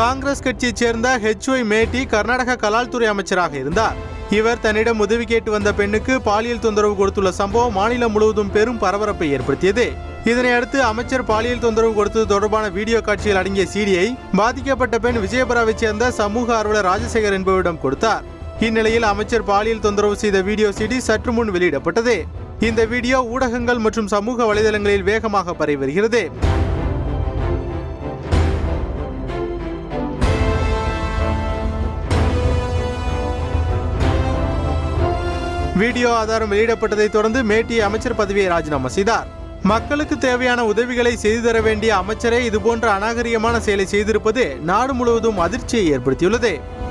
காங்கிரஸ் கட்சியைச் சேர்ந்த HY matte Karnataka கலால்துறை அமைச்சராக இருந்தார். இவர் தன்னிடம் உதவி கேட்டு வந்த பெண்ணுக்கு பாலியல் தொந்தரவு கொடுத்துள்ள சம்பவம் மாநிலம் முழுவதும் பெரும் பரபரப்பை ஏற்படுத்தியது. இதனையடுத்து அமைச்சர் பாலியல் தொந்தரவு கொடுத்தது தொடர்பான வீடியோ காட்சிகள் அடங்கிய சிடியை பாதிக்கப்பட்ட பெண் விஜயபுராவை சேர்ந்த சமூக ஆர்வலர் ராஜசேகர் என்பவரிடம் கொடுத்தார். இந்நிலையில் அமைச்சர் பாலியல் தொந்தரவு செய்த வீடியோ சிடி சற்று முன் வெளியிடப்பட்டது. இந்த வீடியோ ஊடகங்கள் மற்றும் சமூக வலைதளங்களில் வேகமாக பரவி வருகிறது. வீடியோ ஆதாரம் வெளியிடப்பட்டதை தொடர்ந்து மேட்டி அமைச்சர் பதவியை ராஜினாமா செய்தார். மக்களுக்கு தேவையான உதவிகளை செய்து தர வேண்டிய அமைச்சரே இதுபோன்ற அநாகரிகமான செயலை செய்திருப்பது நாடு முழுவதும் அதிர்ச்சியை ஏற்படுத்தியுள்ளது.